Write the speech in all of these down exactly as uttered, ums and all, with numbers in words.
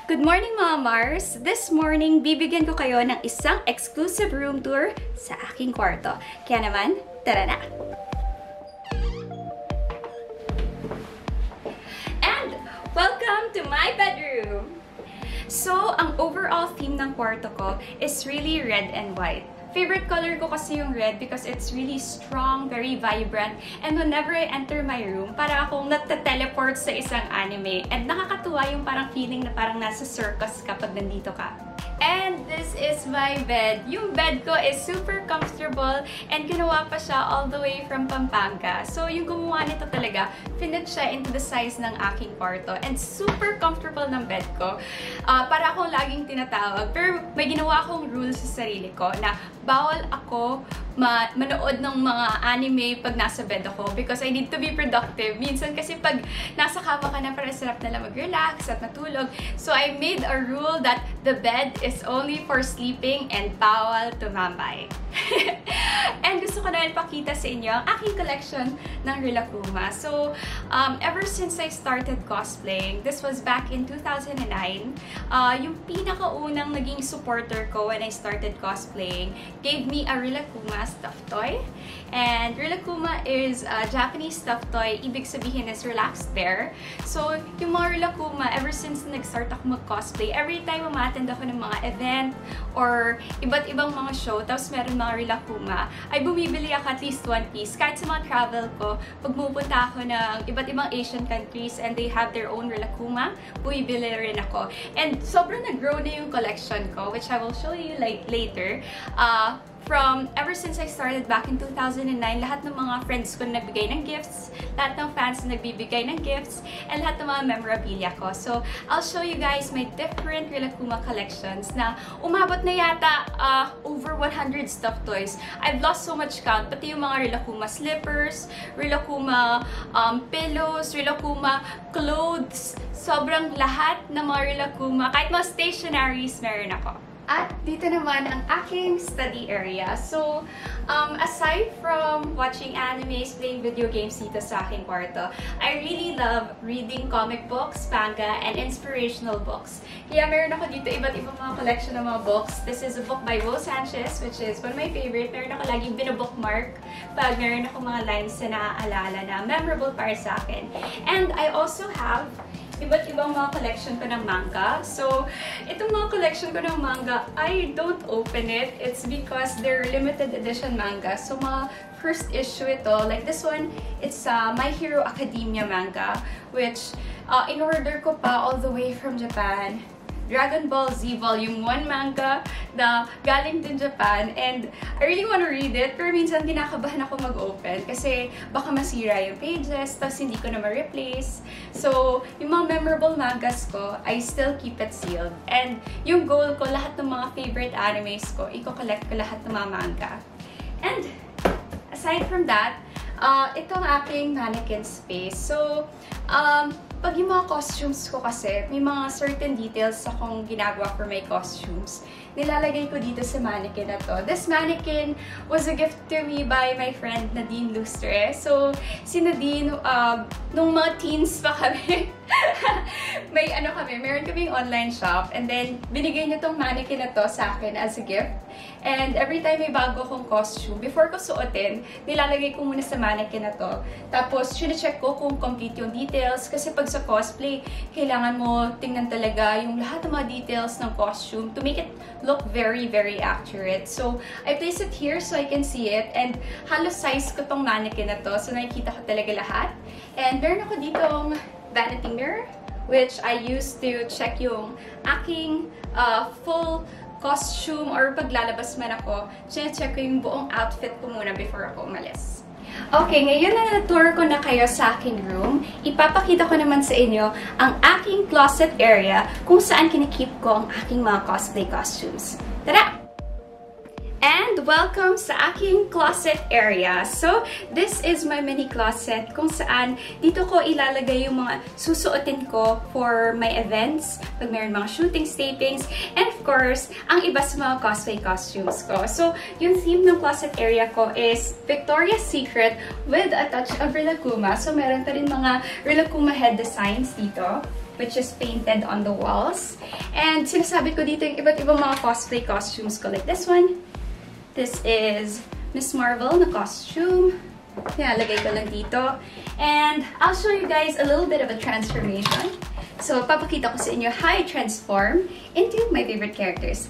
Good morning mga Mars! This morning, bibigyan ko kayo ng isang exclusive room tour sa aking kwarto. Kaya naman, tara na! And welcome to my bedroom! So, ang overall theme ng kwarto ko is really red and white. Favorite color ko kasi yung red because it's really strong, very vibrant, and whenever I enter my room, para akong nata-teleport sa isang anime. And nakakatuwa yung parang feeling na parang nasa circus kapag nandito ka. And this is my bed. Yung bed ko is super comfortable and ginawa pa siya all the way from Pampanga. So yung gumawa nito talaga, finit siya into the size ng aking kwarto. And super comfortable ng bed ko. Uh, para akong laging tinatawag. Pero may ginawa akong rule sa sarili ko na bawal ako ma manood ng mga anime pag nasa bed ako because I need to be productive. Minsan kasi pag nasa kama ka na, parang sarap na lang mag-relax at matulog. So I made a rule that the bed is only for sleeping and bawal tumambay. And gusto ko na ipakita sa inyo ang aking collection ng Rilakkuma. So, um, ever since I started cosplaying, this was back in two thousand nine, uh, yung pinakaunang naging supporter ko when I started cosplaying gave me a Rilakkuma stuffed toy. And Rilakkuma is a Japanese stuffed toy. Ibig sabihin is relaxed bear. So, yung mga Rilakkuma, ever since nag-start ako mag-cosplay, every time umattend ako ng mga event or iba't ibang mga show, tapos meron mga Rilakkuma, ay bumibili ako at least one piece. Kahit sa mga travel ko, pag pupunta ako ng iba't ibang Asian countries and they have their own Rilakkuma, bumibili rin ako. And sobrang nag-grow na yung collection ko, which I will show you like later. Uh, From ever since I started back in two thousand nine, lahat ng mga friends ko nagbigay ng gifts, lahat ng fans nagbibigay ng gifts, and lahat ng mga memorabilia ko. So, I'll show you guys my different Rilakkuma collections na umabot na yata uh, over one hundred stuffed toys. I've lost so much count, pati yung mga Rilakkuma slippers, Rilakkuma um, pillows, Rilakkuma clothes, sobrang lahat ng mga Rilakkuma, kahit mga stationaries meron ako. At dito naman ang aking study area. So, um, aside from watching animes, playing video games dito sa aking kwarto, I really love reading comic books, manga, and inspirational books. Kaya meron ako dito iba't ibang mga collection ng mga books. This is a book by Bo Sanchez, which is one of my favorite. Meron ako laging binabookmark pag meron ako mga lines na naaalala na memorable para sa akin. And I also have iba't ibang mga collection ko ng manga. So, itong mga collection ko ng manga, I don't open it. It's because they're limited edition manga. So, mga first issue ito. Like this one, it's uh, My Hero Academia manga, which uh, in-order ko pa all the way from Japan. Dragon Ball Z Volume one manga na galing din Japan, and I really want to read it, pero minsan kinakabahan ako mag-open kasi baka masira yung pages, tapos hindi ko na ma-replace. So, yung mga memorable mangas ko, I still keep it sealed. And yung goal ko, lahat ng mga favorite animes ko, i-collect ko lahat ng mga manga. And aside from that, uh, itong aking mannequin space. So, um, pag yung mga costumes ko kasi, may mga certain details akong ginagawa for my costumes. Nilalagay ko dito sa mannequin na to. This mannequin was a gift to me by my friend Nadine Lustre. So, si Nadine, um, nung mga teens pa kami, may ano kami, meron kaming online shop, and then binigay niya tong mannequin na to sa akin as a gift. And every time may bago akong costume, before ko suotin, nilalagay ko muna sa mannequin na to. Tapos, sine-check ko kung complete yung details. Kasi pag sa cosplay, kailangan mo tingnan talaga yung lahat ng mga details ng costume to make it look very, very accurate. So, I place it here so I can see it. And halos size ko tong mannequin na to. So, nakikita ko talaga lahat. And meron ako ditong vanity mirror, which I use to check yung aking uh, full costume or paglalabas man ako, check ko yung buong outfit ko muna before ako umalis. Okay, ngayon na na-tour ko na kayo sa aking room, ipapakita ko naman sa inyo ang aking closet area kung saan kinikip ko ang aking mga cosplay costumes. Tara! And welcome sa aking closet area. So, this is my mini closet kung saan dito ko ilalagay yung mga susuotin ko for my events, pag mayroon mga shootings, tapings, and of course, ang iba sa mga cosplay costumes ko. So, yung theme ng closet area ko is Victoria's Secret with a touch of Rilakkuma. So, meron pa rin mga Rilakkuma head designs dito, which is painted on the walls. And sinasabi ko dito yung iba't ibang mga cosplay costumes ko. Like this one. This is Miss Marvel na costume. Yeah, lagay ko lang dito. And I'll show you guys a little bit of a transformation. So, papakita ko sa inyo how I transform into my favorite characters.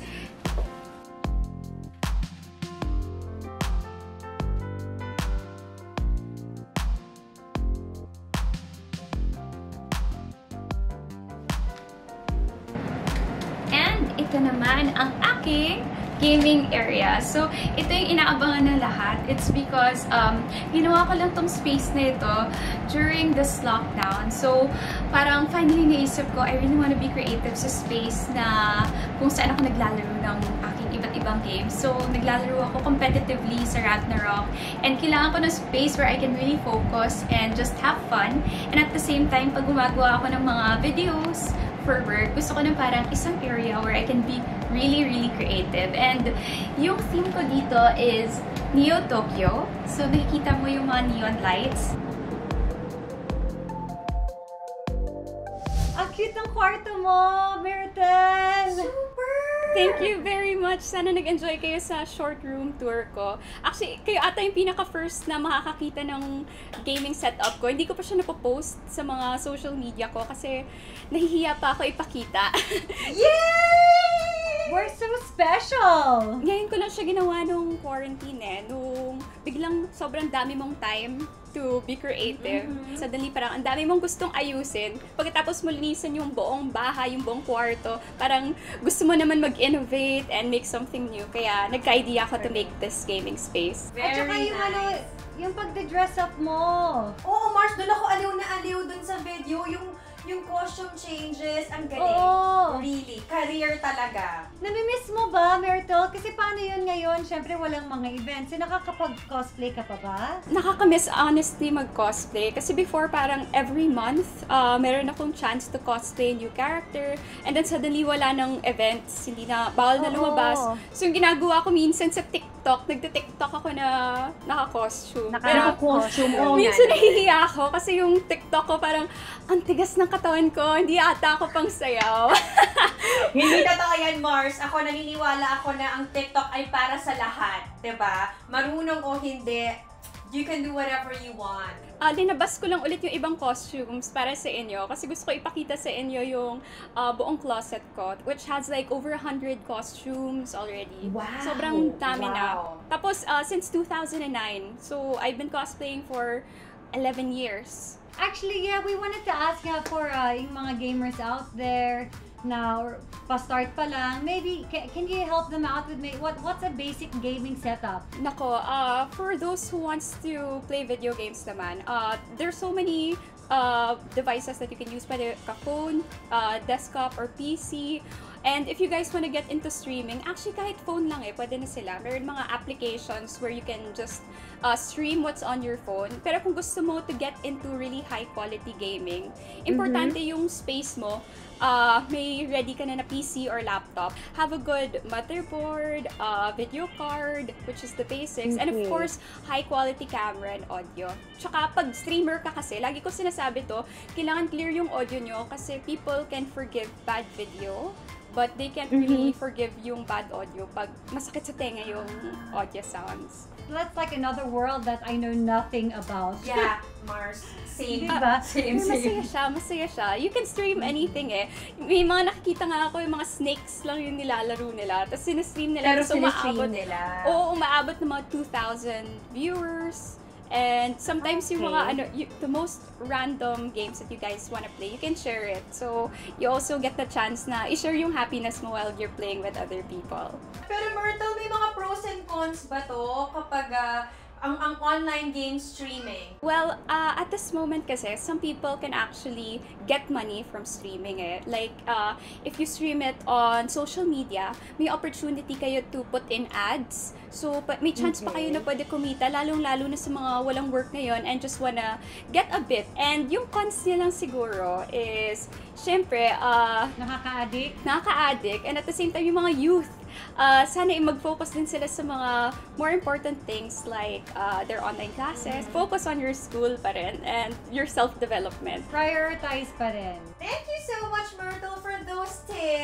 And ito naman ang aking gaming area. So, ito yung inaabangan ng lahat. It's because um, ginawa ko lang tong space na ito during this lockdown. So, parang finally naisip ko, I really want to be creative sa space na kung saan ako naglalaro ng aking iba't ibang games. So, naglalaro ako competitively sa Ragnarok. And kailangan ko ng space where I can really focus and just have fun. And at the same time, pag gumagawa ako ng mga videos for work, gusto ko na parang isang area where I can be really, really creative. And yung theme ko dito is Neo Tokyo. So, nakikita mo yung mga neon lights. Ang cute ng kwarto mo, Myrtle! Super! Thank you very much. Sana nag-enjoy kayo sa short room tour ko. Actually, kayo ata yung pinaka-first na makakakita ng gaming setup ko. Hindi ko pa siya napopost sa mga social media ko kasi nahihiya pa ako ipakita. Yay! We're so special! Ngayon ko lang siya ginawa nung quarantine eh. Nung biglang sobrang dami mong time to be creative. Mm-hmm. Suddenly parang ang dami mong gustong ayusin. Pagkatapos mo linisan yung buong bahay, yung buong kwarto, parang gusto mo naman mag-innovate and make something new. Kaya nagka-idea ako to make this gaming space. Very At saka yung nice. ano, yung pagde-dress up mo. Oo, Mars, doon ako aliw na aliw doon sa video. Yung yung costume changes, ang galing. Oo. Really, career talaga. Namimiss mo ba, Myrtle? Kasi paano yun ngayon? Siyempre, walang mga events. So, nakakapag-cosplay ka pa ba? Nakakamiss honestly mag-cosplay. Kasi before, parang every month, uh, meron akong chance to cosplay a new character. And then suddenly, wala nang events. Hindi na, bawal na lumabas. So, yung ginagawa ko minsan sa TikTok, nagte-TikTok ako na naka-costume. Naka-costume. Pero, minsan nahihiya ako kasi yung TikTok ko parang, ang tigas ng katawan ko, hindi ata ako pang sayaw. Hindi totoo yan, Mars. Ako naniniwala ako na ang TikTok ay para sa lahat, 'di ba? Marunong o hindi, you can do whatever you want. Uh, linabas ko lang ulit yung ibang costumes para sa inyo kasi gusto ko ipakita sa inyo yung uh, buong closet ko, which has like over one hundred costumes already. Wow! Sobrang dami wow. na. Tapos, uh, since two thousand nine, so I've been cosplaying for eleven years. Actually, yeah, we wanted to ask nga for uh, yung mga gamers out there na or pa-start pa lang, maybe, can, can you help them out with me? What, what's a basic gaming setup? Nako, uh, for those who wants to play video games naman, uh, there's so many uh, devices that you can use, pwede ka phone, uh, desktop, or P C. And if you guys want to get into streaming, actually kahit phone lang eh, pwede na sila. Meron mga applications where you can just uh, stream what's on your phone. Pero kung gusto mo to get into really high quality gaming, importante mm-hmm. yung space mo. Uh, may ready ka na na P C or laptop. Have a good motherboard, uh, video card, which is the basics, okay. And of course, high quality camera and audio. Tsaka pag streamer ka kasi, lagi ko sinasabi to, kailangan clear yung audio nyo kasi people can forgive bad video, but they can't really mm-hmm. forgive yung bad audio pag masakit sa tenga yung audio sounds. That's like another world that I know nothing about. Yeah, Mars. Same. Diba? Same, same. Masaya siya, masaya siya. You can stream anything eh. May mga nakikita nga ako, yung mga snakes lang yung nilalaro nila. Tapos sinistream nila. Pero so, sinistream nila. Oo, umaabot ng mga two thousand viewers. And sometimes okay. yung mga ano, you, the most random games that you guys wanna play, you can share it. So, you also get the chance na i-share yung happiness mo while you're playing with other people. Pero Myrtle, may mga pros and cons ba to kapag uh, ang, ang online game streaming? Well, uh, at this moment kasi, some people can actually get money from streaming eh. Like, uh, if you stream it on social media, may opportunity kayo to put in ads. So, may chance okay. pa kayo na pwede kumita, lalong-lalo na sa mga walang work ngayon and just wanna get a bit. And yung cons niya lang siguro is, syempre, uh, nakaka-addict. Nakaka-addict. And at the same time, yung mga youth, uh, sana mag-focus din sila sa mga more important things like uh, their online classes. Mm-hmm. Focus on your school pa rin and your self-development. Prioritize pa rin. Thank you so much, Myrtle, for those tips.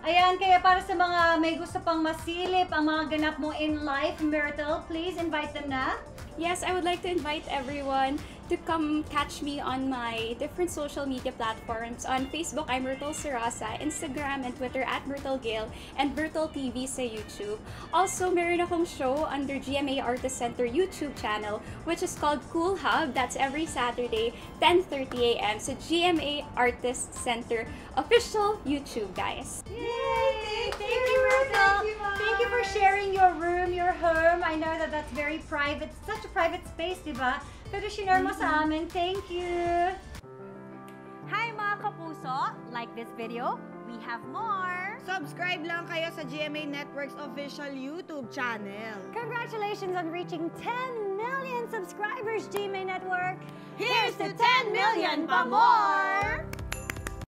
Ayan, kaya para sa mga may gusto pang masilip ang mga ganap mo in life, Myrtle, please invite them na. Yes, I would like to invite everyone to come catch me on my different social media platforms. On Facebook, I'm Myrtle Sarrosa, Instagram and Twitter at Myrtle Gale, and Myrtle T V sa YouTube. Also, meron akong show under G M A Artist Center YouTube channel, which is called Cool Hub. That's every Saturday, ten thirty a m sa G M A Artist Center official YouTube, guys. Yay! Thank, thank you, Myrtle. Thank you, Mars. Thank you for sharing your room, your home. I know that that's very private. It's such a private space, di ba? Pero shinare mo sa amin. Thank you! Hi mga Kapuso! Like this video? We have more! Subscribe lang kayo sa G M A Network's official YouTube channel. Congratulations on reaching ten million subscribers, G M A Network! Here's to ten million pa more!